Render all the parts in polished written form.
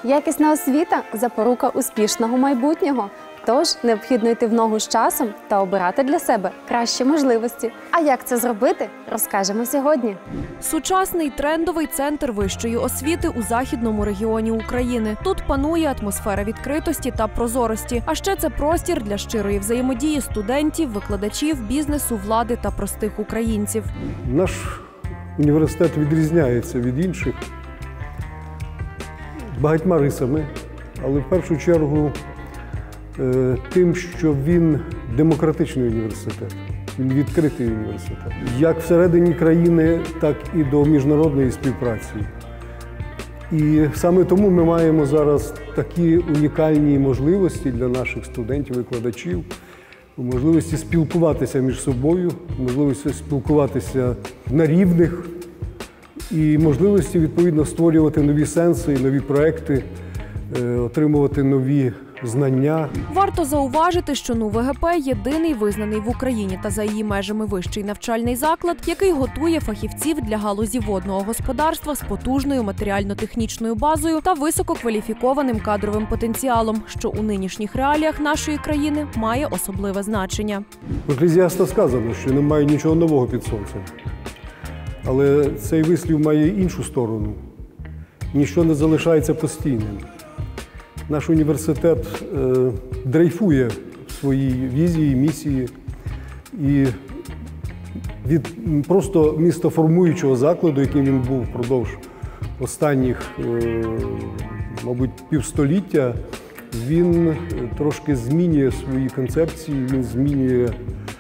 Якісна освіта – запорука успішного майбутнього. Тож, необхідно йти в ногу з часом та обирати для себе кращі можливості. А як це зробити, розкажемо сьогодні. Сучасний трендовий центр вищої освіти у західному регіоні України. Тут панує атмосфера відкритості та прозорості. А ще це простір для щирої взаємодії студентів, викладачів, бізнесу, влади та простих українців. Наш університет відрізняється від інших багатьма рисами, але в першу чергу тим, що він демократичний університет, він відкритий університет. Як всередині країни, так і до міжнародної співпраці. І саме тому ми маємо зараз такі унікальні можливості для наших студентів, викладачів, можливості спілкуватися між собою, можливості спілкуватися на рівних і можливості, відповідно, створювати нові сенси, нові проекти, отримувати нові знання. Варто зауважити, що НУ-ВГП – єдиний визнаний в Україні та за її межами вищий навчальний заклад, який готує фахівців для галузі водного господарства з потужною матеріально-технічною базою та висококваліфікованим кадровим потенціалом, що у нинішніх реаліях нашої країни має особливе значення. В Екклезіаста сказано, що немає нічого нового під сонцем. Але цей вислів має іншу сторону. Ніщо не залишається постійним. Наш університет дрейфує в своїй візії, місії. І від просто містоформуючого закладу, яким він був впродовж останніх, мабуть, півстоліття, він трошки змінює свої концепції, він змінює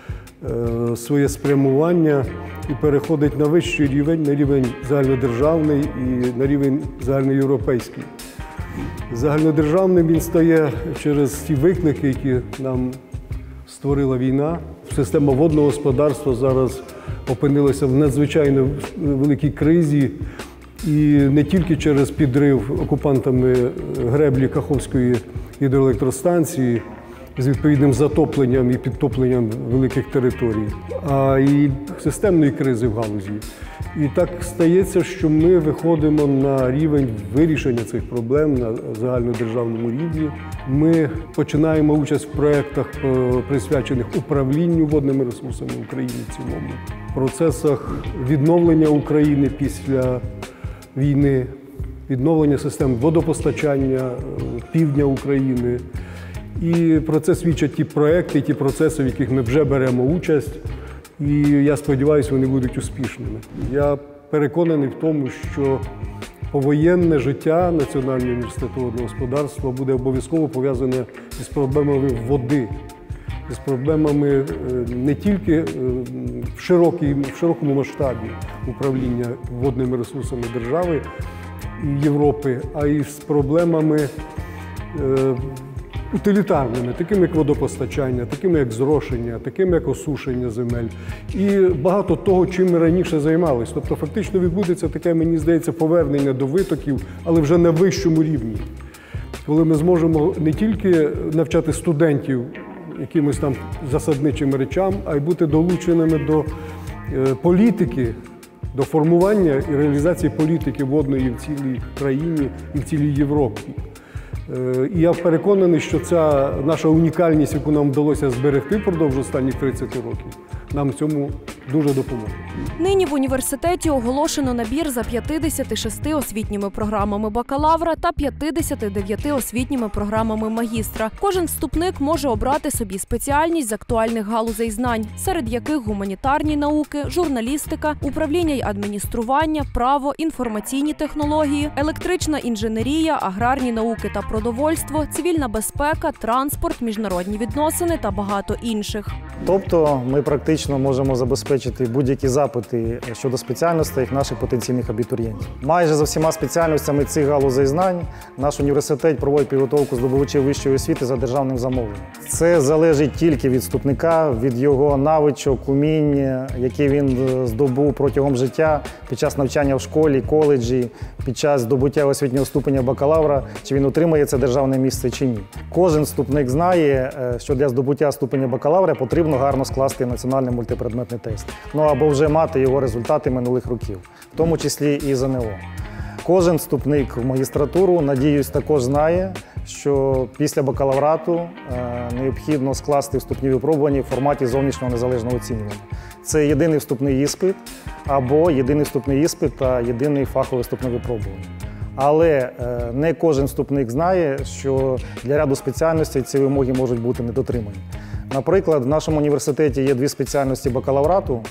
своє спрямування і переходить на вищий рівень, на рівень загальнодержавний і на рівень загальноєвропейський. Загальнодержавним він стає через ті виклики, які нам створила війна. Система водного господарства зараз опинилася в надзвичайно великій кризі. І не тільки через підрив окупантами греблі Каховської гідроелектростанції з відповідним затопленням і підтопленням великих територій, а й системної кризи в галузі. І так стається, що ми виходимо на рівень вирішення цих проблем на загальнодержавному рівні. Ми починаємо участь в проєктах, присвячених управлінню водними ресурсами України в цілому, в процесах відновлення України після війни, відновлення систем водопостачання півдня України. І про це свідчать ті проекти, ті процеси, в яких ми вже беремо участь. І я сподіваюся, вони будуть успішними. Я переконаний в тому, що повоєнне життя Національного університету водного господарства буде обов'язково пов'язане із проблемами води, з проблемами не тільки в широкому масштабі управління водними ресурсами держави і Європи, а й з проблемами утилітарними, такими як водопостачання, такими як зрошення, такими як осушення земель. І багато того, чим ми раніше займалися. Тобто фактично відбудеться таке, мені здається, повернення до витоків, але вже на вищому рівні. Коли ми зможемо не тільки навчати студентів якимось там засадничим речам, а й бути долученими до політики, до формування і реалізації політики водної в цілій країні і в цілій Європі. І я переконаний, що ця наша унікальність, яку нам вдалося зберегти впродовж останніх 30 років, нам в цьому дуже допоможе. Нині в університеті оголошено набір за 56 освітніми програмами бакалавра та 59 освітніми програмами магістра. Кожен вступник може обрати собі спеціальність з актуальних галузей знань, серед яких гуманітарні науки, журналістика, управління й адміністрування, право, інформаційні технології, електрична інженерія, аграрні науки та продовольство, цивільна безпека, транспорт, міжнародні відносини та багато інших. Тобто ми практично можемо забезпечити будь-які запити щодо спеціальностей наших потенційних абітурієнтів. Майже за всіма спеціальностями цих галузей знань наш університет проводить підготовку здобувачів вищої освіти за державним замовленням. Це залежить тільки від вступника, від його навичок, умінь, які він здобув протягом життя під час навчання в школі, коледжі, під час здобуття освітнього ступеня бакалавра, чи він отримає це державне місце чи ні. Кожен вступник знає, що для здобуття ступеня бакалавра потрібно гарно скласти національний мультипредметний тест, або вже мати його результати минулих років, в тому числі і ЗНО. Кожен вступник в магістратуру, надіюсь, також знає, що після бакалаврату необхідно скласти вступні випробування в форматі зовнішнього незалежного оцінювання. Це єдиний вступний іспит або єдиний вступний іспит та єдиний фахове вступне випробування. Але не кожен вступник знає, що для ряду спеціальностей ці вимоги можуть бути недотримані. Наприклад, в нашому університеті є 2 спеціальності бакалаврату,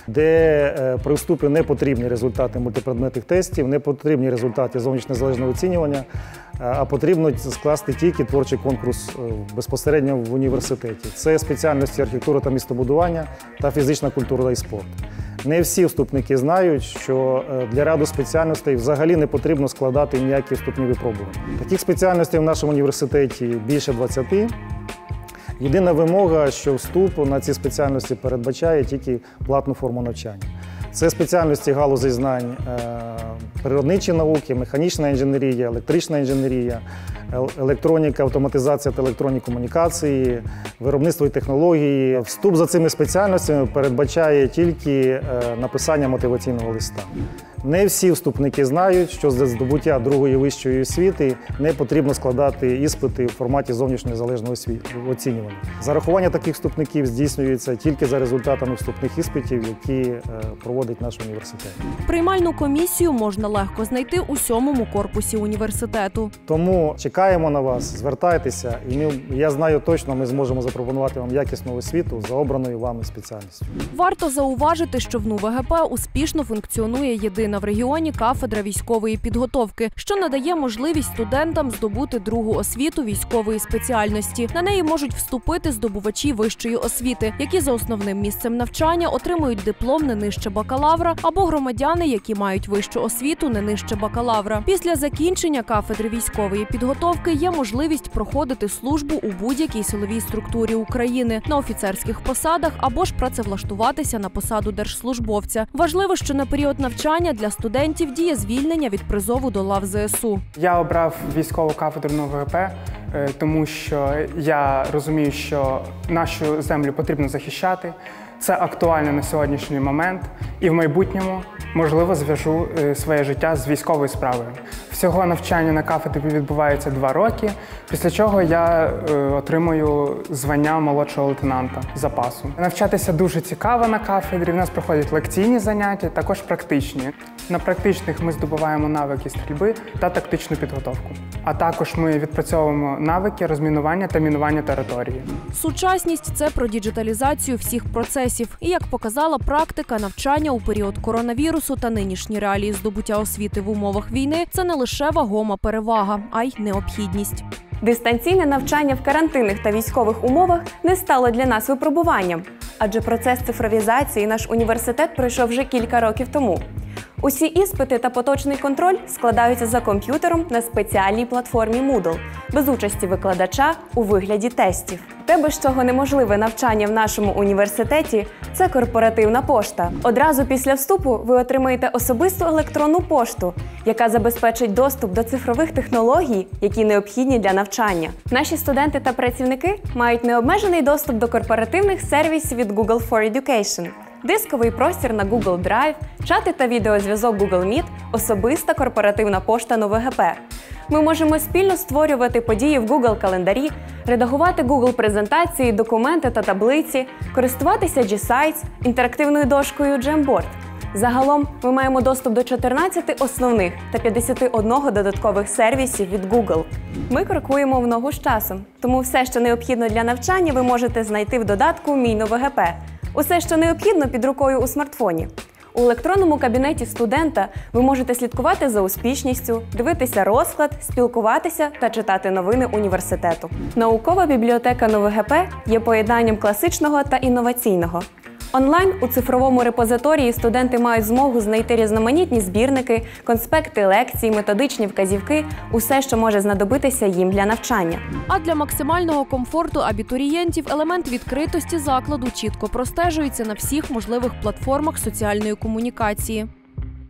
де при вступі не потрібні результати мультипредметних тестів, не потрібні результати зовнішнього незалежного оцінювання, а потрібно скласти тільки творчий конкурс безпосередньо в університеті. Це спеціальності архітектура та містобудування та фізична культура і спорт. Не всі вступники знають, що для ряду спеціальностей взагалі не потрібно складати ніякі вступні випробування. Таких спеціальностей в нашому університеті більше 20. Єдина вимога, що вступ на ці спеціальності передбачає тільки платну форму навчання. Це спеціальності галузей знань природничі науки, механічна інженерія, електрична інженерія, електроніка, автоматизація та електронні комунікації, виробництво і технології. Вступ за цими спеціальностями передбачає тільки написання мотиваційного листа. Не всі вступники знають, що для здобуття другої вищої освіти не потрібно складати іспити в форматі зовнішнього незалежного оцінювання. Зарахування таких вступників здійснюється тільки за результатами вступних іспитів, які проводить наш університет. Приймальну комісію можна легко знайти у 7-му корпусі університету. Тому чекаємо на вас, звертайтеся, і я знаю точно, ми зможемо запропонувати вам якісну освіту за обраною вами спеціальністю. Варто зауважити, що в НУ-ВГП успішно функціонує єдина в регіоні кафедра військової підготовки, що надає можливість студентам здобути другу освіту військової спеціальності. На неї можуть вступити здобувачі вищої освіти, які за основним місцем навчання отримують диплом не нижче бакалавра, або громадяни, які мають вищу освіту не нижче бакалавра. Після закінчення кафедри військової підготовки є можливість проходити службу у будь-якій силовій структурі України, на офіцерських посадах або ж працевлаштуватися на посаду держслужбовця. Важливо, що на період навчання для студентів діє звільнення від призову до лав ЗСУ. Я обрав військову кафедру НУ-ВГП, тому що я розумію, що нашу землю потрібно захищати. Це актуально на сьогоднішній момент і в майбутньому, можливо, зв'яжу своє життя з військовою справою. Всього навчання на кафедрі відбувається 2 роки, після чого я отримую звання молодшого лейтенанта запасу. Навчатися дуже цікаво на кафедрі, в нас проходять лекційні заняття, також практичні. На практичних ми здобуваємо навики стрільби та тактичну підготовку. А також ми відпрацьовуємо навики розмінування та мінування території. Сучасність – це про діджиталізацію всіх процесів. І, як показала практика, навчання у період коронавірусу та нинішні реалії здобуття освіти в умовах війни – це не лише вагома перевага, а й необхідність. Дистанційне навчання в карантинних та військових умовах не стало для нас випробуванням, адже процес цифровізації наш університет пройшов вже кілька років тому. Усі іспити та поточний контроль складаються за комп'ютером на спеціальній платформі Moodle, без участі викладача у вигляді тестів. Те, без чого неможливе навчання в нашому університеті – це корпоративна пошта. Одразу після вступу ви отримаєте особисту електронну пошту, яка забезпечить доступ до цифрових технологій, які необхідні для навчання. Наші студенти та працівники мають необмежений доступ до корпоративних сервісів від Google for Education. Дисковий простір на Google Drive, чати та відеозв'язок Google Meet, особиста корпоративна пошта НУ-ВГП. Ми можемо спільно створювати події в Google календарі, редагувати Google презентації, документи та таблиці, користуватися G-Sites, інтерактивною дошкою Jamboard. Загалом ми маємо доступ до 14 основних та 51 додаткових сервісів від Google. Ми крокуємо в ногу з часом, тому все, що необхідно для навчання, ви можете знайти в додатку «Мій НУ-ВГП». Усе, що необхідно, під рукою у смартфоні. У електронному кабінеті студента ви можете слідкувати за успішністю, дивитися розклад, спілкуватися та читати новини університету. Наукова бібліотека НУ-ВГП є поєднанням класичного та інноваційного. Онлайн у цифровому репозиторії студенти мають змогу знайти різноманітні збірники, конспекти лекцій, методичні вказівки – усе, що може знадобитися їм для навчання. А для максимального комфорту абітурієнтів елемент відкритості закладу чітко простежується на всіх можливих платформах соціальної комунікації.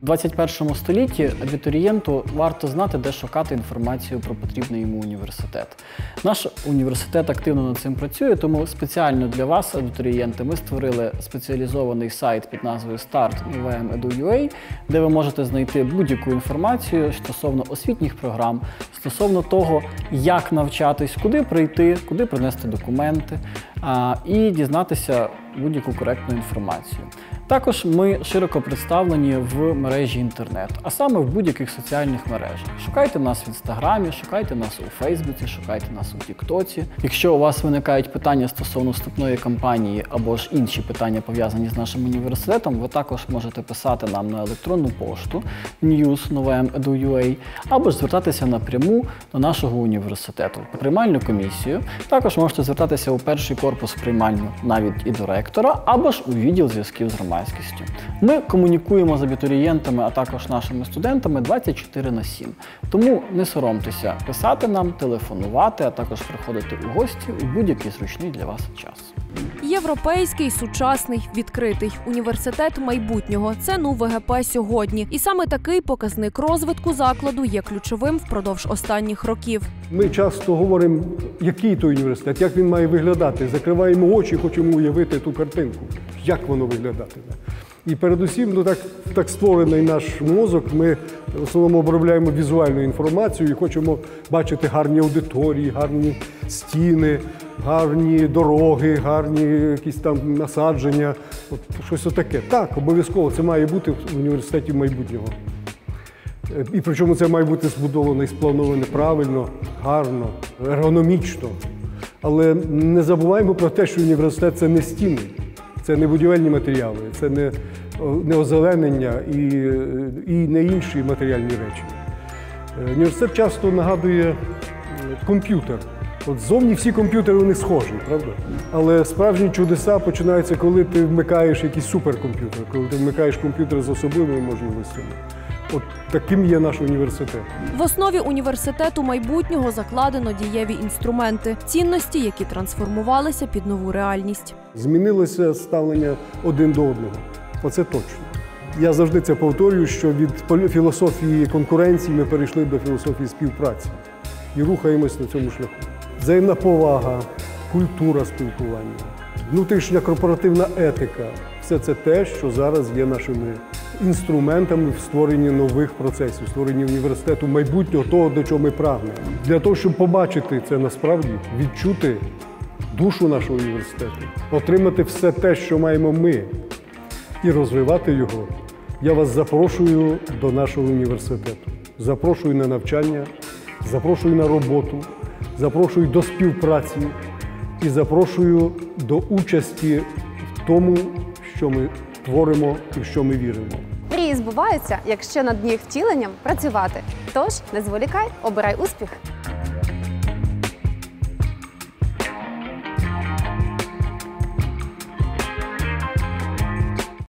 У 21 столітті абітурієнту варто знати, де шукати інформацію про потрібний йому університет. Наш університет активно над цим працює, тому спеціально для вас, абітурієнти, ми створили спеціалізований сайт під назвою Start.UVM.edu.ua, де ви можете знайти будь-яку інформацію стосовно освітніх програм, стосовно того, як навчатись, куди прийти, куди принести документи і дізнатися будь-яку коректну інформацію. Також ми широко представлені в мережі інтернет, а саме в будь-яких соціальних мережах. Шукайте нас в Інстаграмі, шукайте нас у Фейсбуці, шукайте нас у Тіктоці. Якщо у вас виникають питання стосовно вступної кампанії або ж інші питання, пов'язані з нашим університетом, ви також можете писати нам на електронну пошту news@uvm.edu.ua або ж звертатися напряму до нашого університету в приймальну комісію. Також можете звертатися у перший корпус приймальну навіть і до ректора, або ж у відділ зв'язків з громадськістю. Ми комунікуємо з абітурієнтами, а також нашими студентами 24/7. Тому не соромтеся писати нам, телефонувати, а також приходити у гості у будь-який зручний для вас час. Європейський, сучасний, відкритий університет майбутнього – це НУВГП сьогодні. І саме такий показник розвитку закладу є ключовим впродовж останніх років. Ми часто говоримо, який то університет, як він має виглядати. Закриваємо очі, хочемо уявити ту картинку, як воно виглядатиме. І передусім, так створений наш мозок, ми в основному обробляємо візуальну інформацію і хочемо бачити гарні аудиторії, гарні стіни, гарні дороги, гарні якісь там насадження, щось отаке. Так, обов'язково це має бути в університеті майбутнього. І причому це має бути збудовано і сплановано правильно, гарно, ергономічно. Але не забуваємо про те, що університет – це не стіни, це не будівельні матеріали, це не озеленення і не інші матеріальні речі. Університет часто нагадує комп'ютер. От ззовні всі комп'ютери, вони схожі, правда? Але справжні чудеса починаються, коли ти вмикаєш якийсь суперкомп'ютер, коли ти вмикаєш комп'ютер з особливими можливостями. От таким є наш університет. В основі університету майбутнього закладено дієві інструменти, цінності, які трансформувалися під нову реальність. Змінилося ставлення один до одного. Оце точно. Я завжди це повторюю, що від філософії конкуренції ми перейшли до філософії співпраці і рухаємось на цьому шляху. Взаємна повага, культура спілкування, внутрішня корпоративна етика – все це те, що зараз є нашими інструментами в створенні нових процесів, в створенні університету майбутнього, того, до чого ми прагнемо. Для того, щоб побачити це насправді, відчути душу нашого університету, отримати все те, що маємо ми, і розвивати його, я вас запрошую до нашого університету. Запрошую на навчання, запрошую на роботу, запрошую до співпраці і запрошую до участі в тому, що ми творимо і в що ми віримо. Мрії збуваються, якщо над їх втіленням працювати. Тож не зволікай, обирай успіх.